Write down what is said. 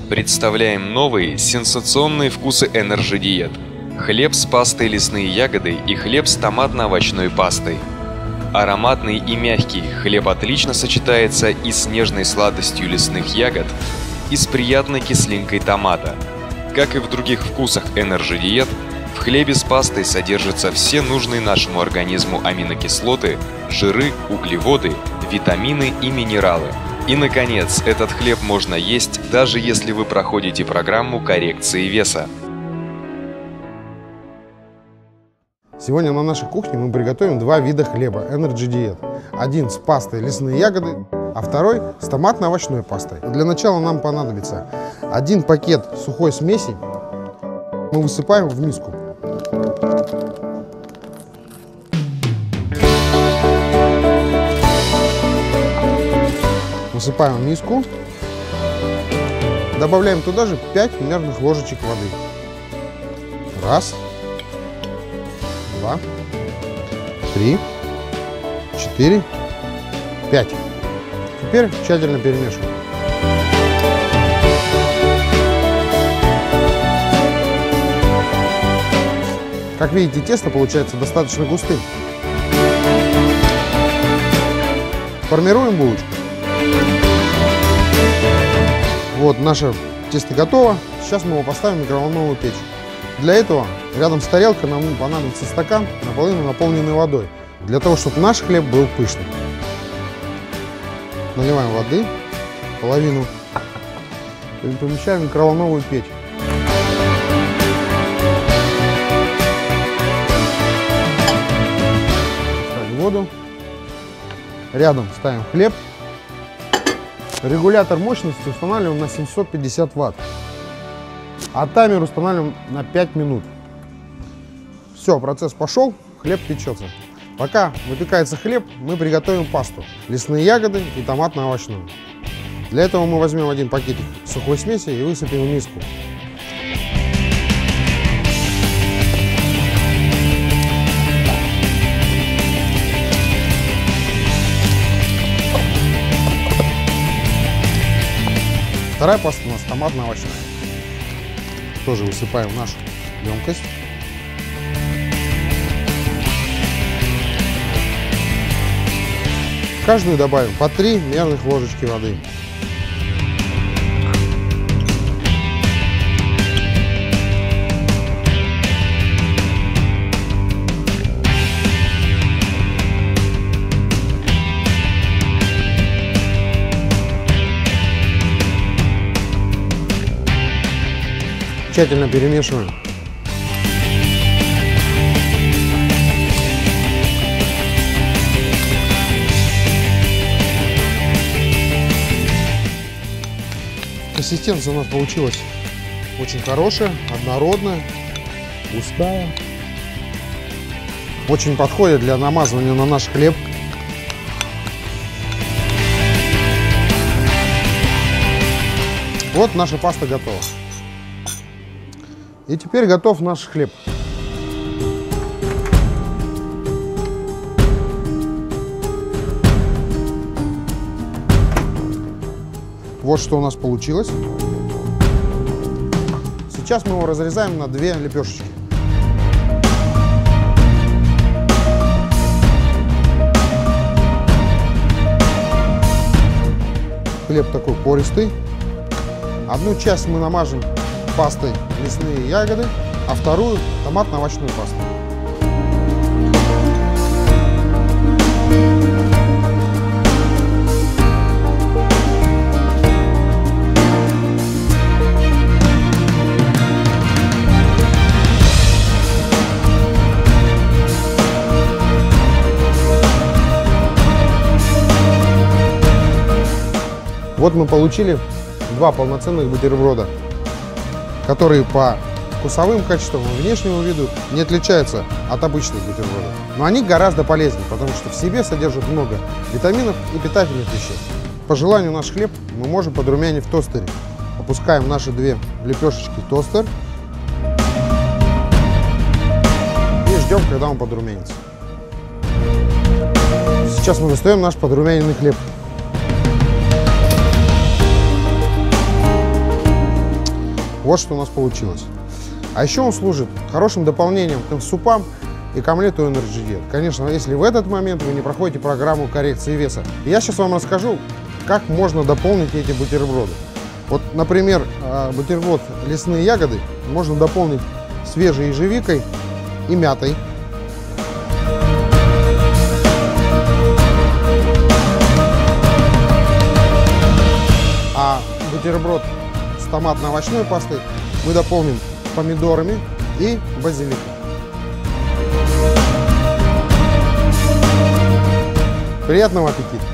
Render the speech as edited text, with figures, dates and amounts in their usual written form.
Представляем новые сенсационные вкусы Energy Diet. Хлеб с пастой лесные ягоды и хлеб с томатно-овощной пастой. Ароматный и мягкий хлеб отлично сочетается и с нежной сладостью лесных ягод, и с приятной кислинкой томата. Как и в других вкусах Energy Diet, в хлебе с пастой содержатся все нужные нашему организму аминокислоты, жиры, углеводы, витамины и минералы. И, наконец, этот хлеб можно есть, даже если вы проходите программу коррекции веса. Сегодня на нашей кухне мы приготовим два вида хлеба Energy Diet. Один с пастой лесные ягоды, а второй с томатно-овощной пастой. Для начала нам понадобится 1 пакет сухой смеси. Мы высыпаем в миску. Высыпаем в миску. Добавляем туда же 5 мерных ложечек воды. 1, 2, 3, 4, 5. Теперь тщательно перемешиваем. Как видите, тесто получается достаточно густым. Формируем булочку. Вот наше тесто готово. Сейчас мы его поставим в микроволновую печь. Для этого рядом с тарелкой нам понадобится стакан, наполовину наполненный водой, для того, чтобы наш хлеб был пышным. Наливаем воды, половину, и помещаем в микроволновую печь. Ставим воду, рядом ставим хлеб. Регулятор мощности устанавливаем на 750 Вт. А таймер устанавливаем на 5 минут. Все, процесс пошел, хлеб печется. Пока выпекается хлеб, мы приготовим пасту. Лесные ягоды и томатно-овощную. Для этого мы возьмем 1 пакетик сухой смеси и высыпем в миску. Вторая паста у нас томатно-овощная. Тоже высыпаем в нашу емкость. В каждую добавим по 3 мерных ложечки воды. Тщательно перемешиваем. Консистенция у нас получилась очень хорошая, однородная, густая. Очень подходит для намазывания на наш хлеб. Вот наша паста готова. И теперь готов наш хлеб. Вот что у нас получилось. Сейчас мы его разрезаем на 2 лепешечки. Хлеб такой пористый. Одну часть мы намажем пастой лесные ягоды, а вторую томатно-овощную пасту. Вот мы получили 2 полноценных бутерброда, которые по вкусовым качествам и внешнему виду не отличаются от обычных бутербродов. Но они гораздо полезнее, потому что в себе содержат много витаминов и питательных веществ. По желанию наш хлеб мы можем подрумянить в тостере. Опускаем наши 2 лепешечки в тостер и ждем, когда он подрумянится. Сейчас мы достаем наш подрумяненный хлеб. Вот что у нас получилось. А еще он служит хорошим дополнением к супам и к омлету Energy Diet. Конечно, если в этот момент вы не проходите программу коррекции веса. Я сейчас вам расскажу, как можно дополнить эти бутерброды. Вот, например, бутерброд лесные ягоды можно дополнить свежей ежевикой и мятой. А бутерброд с томатно-овощной пастой мы дополним помидорами и базиликом. Приятного аппетита!